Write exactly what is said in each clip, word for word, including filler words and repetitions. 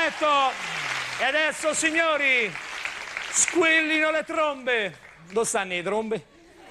Perfetto! E adesso, signori, squillino le trombe. Dove stanno le trombe?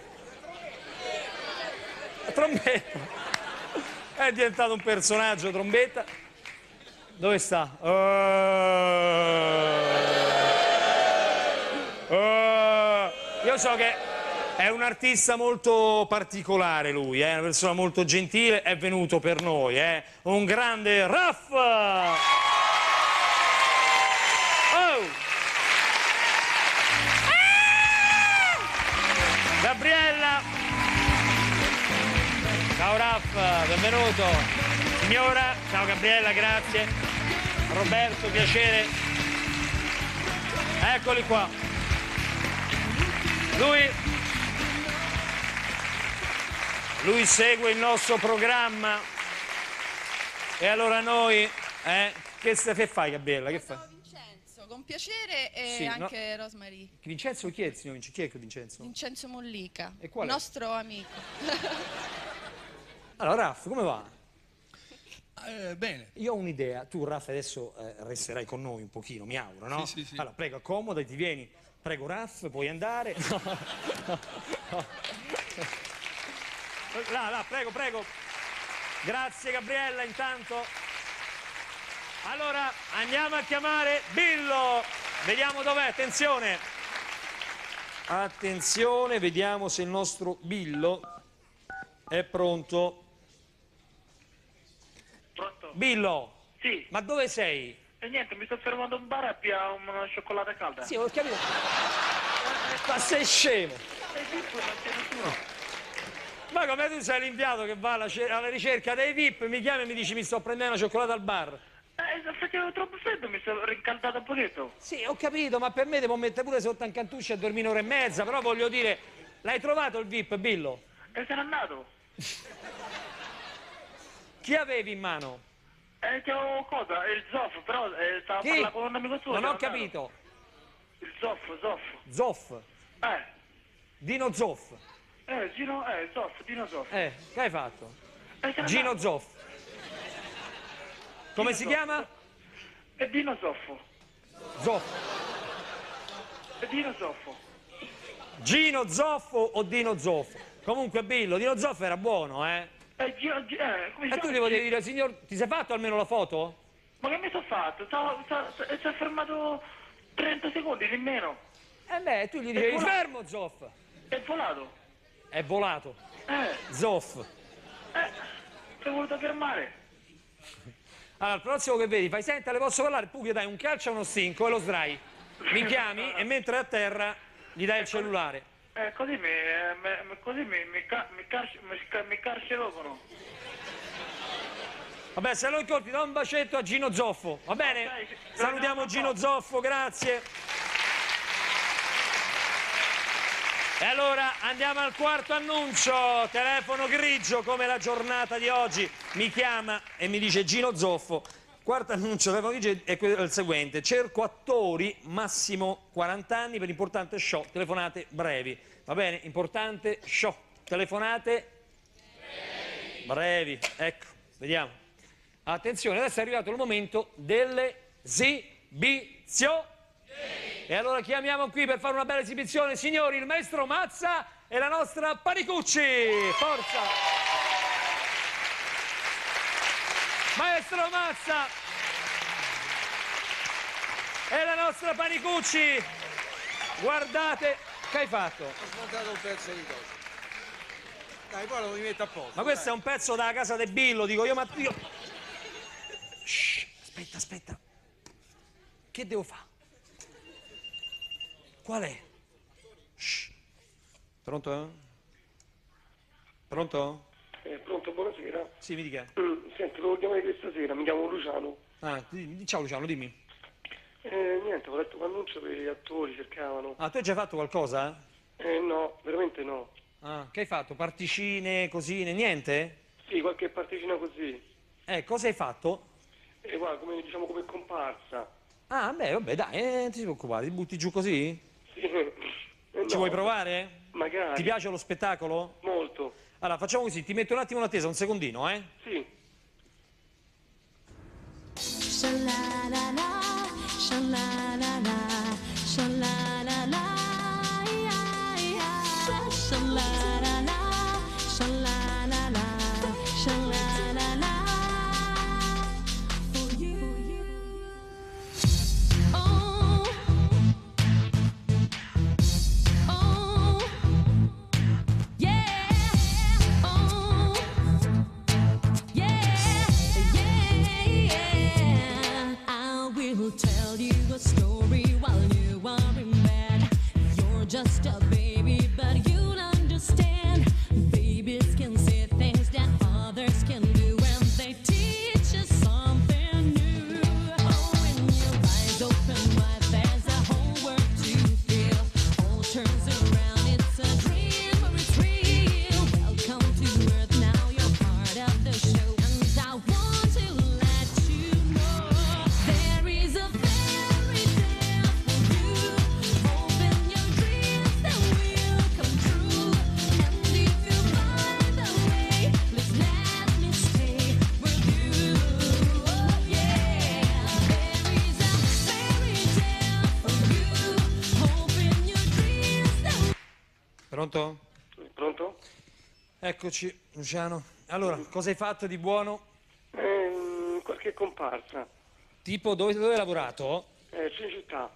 La trombetta. È diventato un personaggio, trombetta. Dove sta? Uh... Uh... Io so che è un artista molto particolare lui, è una persona molto gentile, è venuto per noi, è eh? un grande Raff! Gabriella! Ciao Raff, benvenuto. Signora, ciao Gabriella, grazie. Roberto, piacere. Eccoli qua. Lui, lui segue il nostro programma. E allora noi, eh, che, che fai Gabriella? Che fai? Con piacere e sì, anche no. Rosemary. Vincenzo chi è il signor Vincenzo? Chi è che Vincenzo? Vincenzo Mollica, e qual è? Nostro amico. Allora Raff, come va? Eh, bene. Io ho un'idea, tu Raff adesso eh, resterai con noi un pochino, mi auguro, no? Sì, sì, sì. Allora prego, accomodati, vieni. Prego Raff, puoi andare. No, no, no. Là, là, prego, prego. Grazie Gabriella, intanto. Allora andiamo a chiamare Billo, vediamo dov'è, attenzione, attenzione, vediamo se il nostro Billo è pronto. Pronto? Billo, sì. Ma dove sei? E niente, mi sto fermando in bar a pigliare una cioccolata calda. Sì, ho capito, ma sei scemo? E qui non c'è nessuno. Ma come tu sei l'inviato che va alla, alla ricerca dei V I P, mi chiami e mi dici mi sto prendendo una cioccolata al bar? Eh, faceva troppo freddo, mi sono rincaldato un pochetto. Sì, ho capito, ma per me devo mettere pure sotto un cantuccio a dormire un'ora e mezza, però voglio dire, l'hai trovato il V I P, Billo? E se n'è andato. Chi avevi in mano? Eh, c'ho cosa? Il Zoff, però eh, stava Chi? parlando con un amico suo. Non ho se n'è capito. andato. Il Zoff, Zoff. Zoff. Eh. Dino Zoff. Eh, Gino, eh, Zoff, Dino Zoff. Eh, che hai fatto? Eh, se n'è Gino andato. Zoff. Come Dino si Zoff. chiama? E Dino Zoffo. Zoff. E Dino Zoffo. Gino Zoffo o Dino Zoffo? Comunque Billo, Dino Zoffo era buono, eh? E Gino, Gi- eh, come si E tu chiama? gli potevi dire, signor, ti sei fatto almeno la foto? Ma che mi sono fatto? Stavo, sta- sta- si è fermato trenta secondi, nemmeno. Eh beh, tu gli dicevi, volato. fermo Zoff. È volato. È volato. Eh, Zoff. eh, sei voluto fermare. Allora, il prossimo che vedi, fai, senta, le posso parlare? Tu gli dai un calcio a uno stinco e lo sdrai. Mi chiami e mentre è a terra gli dai il cellulare. Eh, così mi, eh, mi- così mi, mi, ca- mi, carci- mi, sca- mi carcerocano. Vabbè, se lo incontri, da un bacetto a Gino Zoffo, va bene? Ok, Salutiamo Gino Zoffo, grazie. E allora andiamo al quarto annuncio, telefono grigio come la giornata di oggi, mi chiama e mi dice Gino Zoffo. Quarto annuncio, telefono grigio è il seguente, cerco attori massimo quaranta anni per importante show, telefonate brevi, va bene? Importante show, telefonate brevi, brevi. Ecco, vediamo. Attenzione, adesso è arrivato il momento delle esibizioni. E allora chiamiamo qui per fare una bella esibizione, signori, il maestro Mazza e la nostra Panicucci. Forza! Maestro Mazza e la nostra Panicucci. Guardate, che hai fatto? Ho smontato un pezzo di cosa. Dai, poi lo rimetto a posto. Ma questo dai. è un pezzo dalla casa del Billo, dico io, ma io... Shh, aspetta, aspetta. Che devo fare? Qual è? Shh. Pronto? Eh? Pronto? Eh, pronto, buonasera. Sì, mi dica. Mm, senti, devo chiamare questa sera, mi chiamo Luciano. Ah, di- ciao Luciano, dimmi. Eh, niente, ho letto un annuncio che gli attori cercavano. Ah, tu hai già fatto qualcosa? Eh, no, veramente no. Ah, che hai fatto? Particine, cosine, niente? Sì, qualche particina così. Eh, cosa hai fatto? Eh, guarda, come, diciamo come comparsa. Ah, beh, vabbè, dai, eh, non ti preoccupare, ti butti giù così? Sì. Eh, no, Ci vuoi provare? Magari. Ti piace lo spettacolo? Molto. Allora, facciamo così, ti metto un attimo in attesa, un secondino, eh? Sì. Sha la la la. Pronto? Pronto? Eccoci, Luciano. Allora, cosa hai fatto di buono? Eh, qualche comparsa. Tipo, dove, dove hai lavorato? Eh, Cinecittà.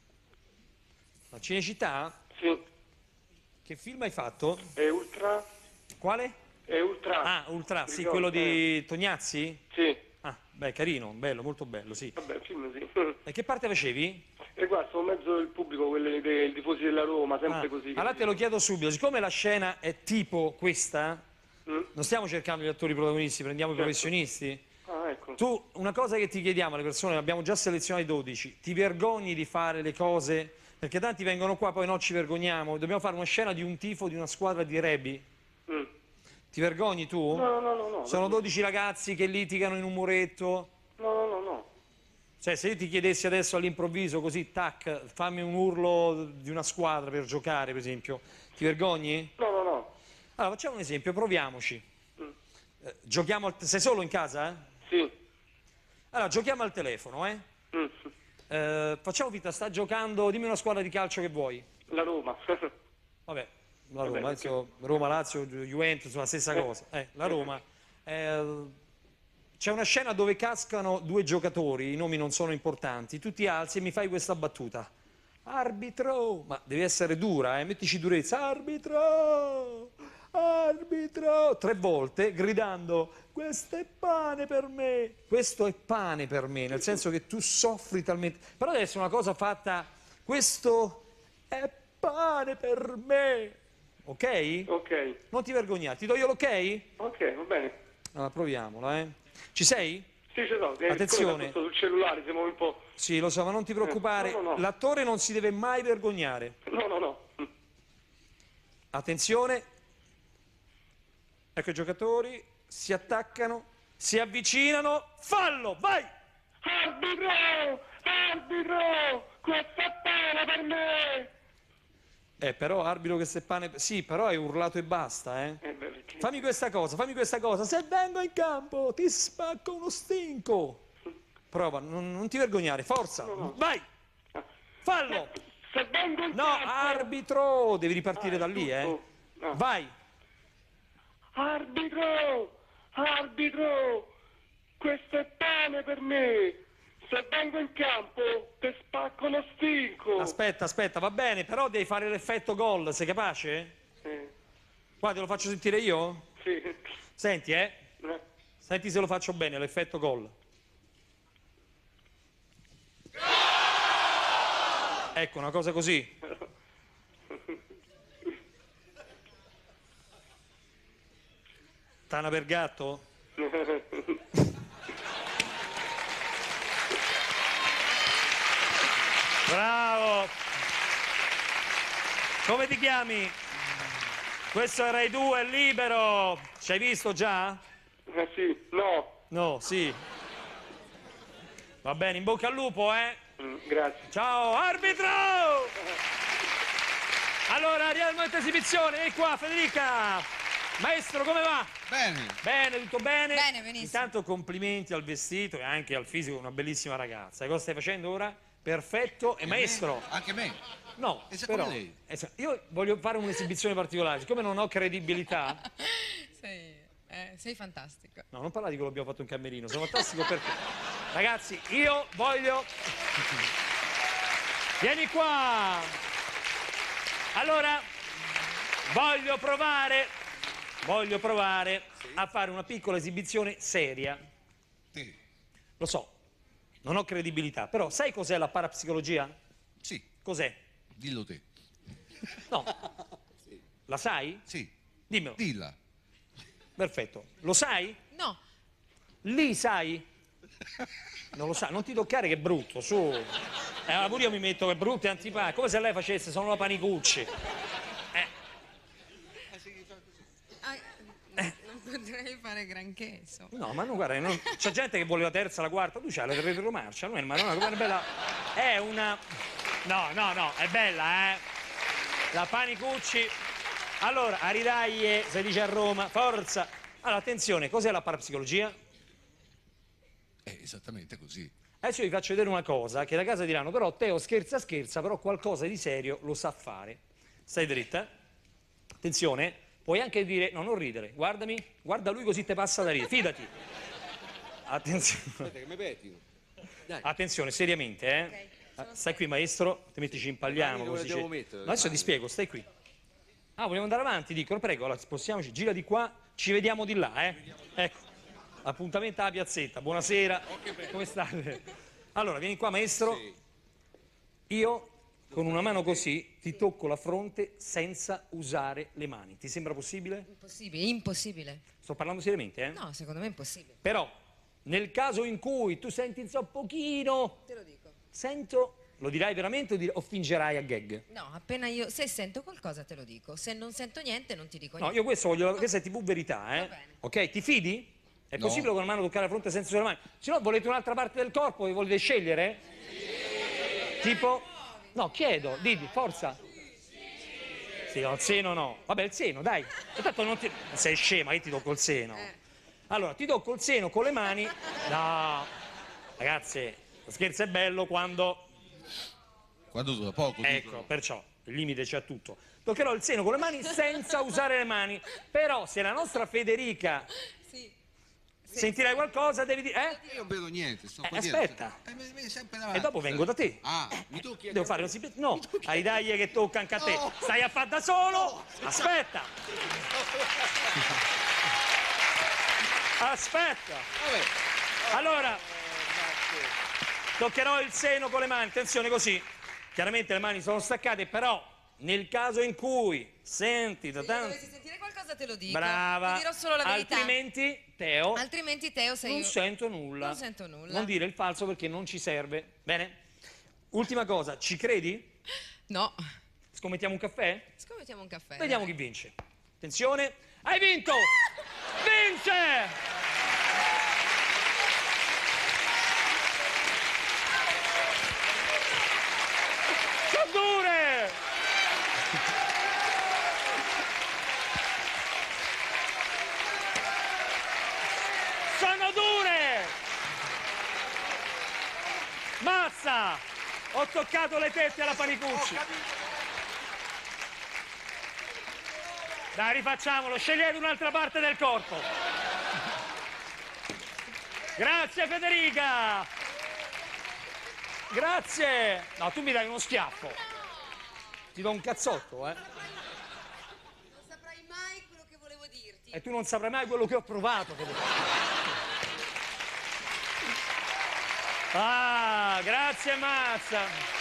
A Cinecittà? Sì. Che film hai fatto? È Ultra? Quale? È Ultra. Ah, Ultra, sì, Ricordo, quello di Tognazzi? Sì. Ah, beh, carino, bello, molto bello, sì. Vabbè, film sì. E che parte facevi? E guarda, sono mezzo del pubblico, quelli dei tifosi della Roma, sempre Ah, così. allora te lo chiedo subito, siccome la scena è tipo questa, Mm? non stiamo cercando gli attori protagonisti, prendiamo i Certo. professionisti. Ah, ecco. Tu, una cosa che ti chiediamo alle persone, abbiamo già selezionato dodici, ti vergogni di fare le cose? Perché tanti vengono qua, poi no ci vergogniamo, dobbiamo fare una scena di un tifo di una squadra di rugby. Mm. Ti vergogni tu? No, no, no, no. Sono dodici ragazzi che litigano in un muretto. No, no, no, no. Cioè, se io ti chiedessi adesso all'improvviso, così, tac, fammi un urlo di una squadra per giocare, per esempio, ti vergogni? No, no, no. Allora, facciamo un esempio, proviamoci. Mm. Eh, giochiamo al... Sei solo in casa? Eh? Sì. Allora, giochiamo al telefono, eh? Mm. Eh, facciamo finta, sta giocando, dimmi una squadra di calcio che vuoi. La Roma. Vabbè, la Vabbè, Roma, ok. adesso Roma, Lazio, Ju- Juventus, insomma, stessa cosa. Eh, la Roma. Eh, c'è una scena dove cascano due giocatori, i nomi non sono importanti, tu ti alzi e mi fai questa battuta. Arbitro! Ma devi essere dura, eh? Mettici durezza. Arbitro! Arbitro! Tre volte gridando, questo è pane per me, questo è pane per me, nel senso che tu soffri talmente... Però deve essere una cosa fatta, questo è pane per me, ok? Ok. Non ti vergognare, ti do io l'ok? Ok, va bene. Allora, proviamola, eh. Ci sei? Sì, ce l'ho. Eh, Attenzione. siccome sul cellulare, siamo un po'... Sì, lo so, ma non ti preoccupare, Eh, no, no, no. l'attore non si deve mai vergognare. No, no, no. Mm. Attenzione, ecco i giocatori, si attaccano, si avvicinano, fallo, vai! Arbitro! Arbitro! Questa è pena per me! Eh, però, arbitro che se pane... Sì, però hai urlato e basta, eh. Eh beh, perché... Fammi questa cosa, fammi questa cosa, se vengo in campo ti spacco uno stinco. Prova, non, non ti vergognare, forza, vai! Fallo! Se vengo in No, campo... arbitro, devi ripartire Ah, da lì, eh. giusto. Ah. Vai! Arbitro! Arbitro! Questo è pane per me! Se vengo in campo, ti spacco lo stinco! Aspetta, aspetta, va bene, però devi fare l'effetto gol, sei capace? Eh, Guarda, te lo faccio sentire io? sì. Senti, eh. Eh. Senti se lo faccio bene, l'effetto gol. Ecco, una cosa così. Tana per gatto? Bravo! Come ti chiami? Questo è Rai due, è libero. Ci hai visto già? Eh sì, no. No, sì. Va bene, in bocca al lupo, eh? Mm, grazie. Ciao, arbitro! Allora, arriva il momento esibizione, e qua, Federica! Maestro, come va? Bene. Bene, tutto bene? Bene, benissimo. Intanto complimenti al vestito e anche al fisico, una bellissima ragazza. E cosa stai facendo ora? Perfetto. E maestro? Anche me. No, E se però, come lei? eh, io voglio fare un'esibizione particolare, siccome non ho credibilità. Sei, eh, sei fantastico. No, non parlare di quello che abbiamo fatto in camerino, sono fantastico perché... Ragazzi, io voglio... Vieni qua! Allora, voglio provare, voglio provare a fare una piccola esibizione seria. Sì. Lo so, non ho credibilità, però sai cos'è la parapsicologia? Sì. Cos'è? Dillo te. No. La sai? Sì. Dimmelo. Dilla. Perfetto. Lo sai? No, Lì sai? Non lo sai, non ti toccare che è brutto, su. Eh, ma pure io mi metto che è brutto e antipatico, come se lei facesse, sono la Panicucci. Eh, ah, non potrei fare granché, insomma. no, ma non guarda, non... c'è gente che vuole la terza, la quarta, tu c'hai la retromarcia, non è, ma non è una bella... È una... No, no, no, è bella, eh. La Panicucci. Allora, a ridaglie, si dice a Roma, forza. Allora, attenzione, cos'è la parapsicologia? È esattamente così. Adesso vi faccio vedere una cosa che da casa diranno, però Teo scherza scherza, però qualcosa di serio lo sa fare. Stai dritta? Attenzione, puoi anche dire, no, non ridere, guardami, guarda lui così te passa da ridere, fidati. Attenzione. Aspetta che mi pettino. Dai. Attenzione, seriamente, eh. Ok, Ah, sono stai qui maestro, ti metti ci impalliamo. Le mani dove Così le devo ci- mettere? No, adesso ti spiego, stai qui. Ah, vogliamo andare avanti? Dicono, prego, allora, spostiamoci, gira di qua, ci vediamo di là, eh. Ecco, appuntamento alla piazzetta, buonasera, come state? Allora, vieni qua maestro, Sì. io con una mano così ti tocco la fronte senza usare le mani. Ti sembra possibile? Impossibile, impossibile. Sto parlando seriamente, eh? No, secondo me è impossibile. Però, nel caso in cui tu senti insomma un pochino, Te lo dico. sento, lo dirai veramente o, dir- o fingerai a gag? No, appena io, se sento qualcosa te lo dico. Se non sento niente non ti dico No, niente. io questo voglio, questa è tivù verità, eh? Va bene. Ok, ti fidi? È No. possibile con una mano toccare la fronte senza usare le mani? Se no volete un'altra parte del corpo e volete scegliere? Tipo? No, chiedo, diti, forza. Sì, no, il seno no. Vabbè, il seno, dai. Intanto non ti... sei scema, io ti tocco il seno. Allora, ti tocco il seno con le mani. No, ragazzi, lo scherzo è bello quando... Quando dura poco, Ecco, dicono. perciò, il limite c'è a tutto. Toccherò il seno con le mani senza usare le mani. Però se la nostra Federica Sì. sentirai qualcosa, devi dire... Eh? Io non vedo niente, sto Eh, qua dietro. aspetta. Eh, mi- mi- sempre E davanti. dopo vengo da te. Ah, mi tocchi Devo fare così. No, ai dai che tocca anche a te. Stai a fare da solo? Aspetta. Aspetta. Vabbè. Allora, toccherò il seno con le mani. Attenzione così. Chiaramente le mani sono staccate, però nel caso in cui senti da Se tanto... dovessi sentire qualcosa te lo dico. Brava. Ti dirò solo la verità. Altrimenti, Teo, Altrimenti Teo sei non io. sento nulla. Non sento nulla. Non dire il falso perché non ci serve. Bene? Ultima cosa, ci credi? No. Scommettiamo un caffè? Scommettiamo un caffè. Vediamo chi vince. Attenzione. Hai vinto! Vince! Sono dure! Sono dure! Mazza! Ho toccato le tette alla Panicucci. Dai, rifacciamolo, scegliete un'altra parte del corpo. Grazie Federica! Grazie! No, tu mi dai uno schiaffo. Ti do un cazzotto, eh. Non saprai mai quello che volevo dirti. E tu non saprai mai quello che ho provato, Federica. Ah, grazie Mazza.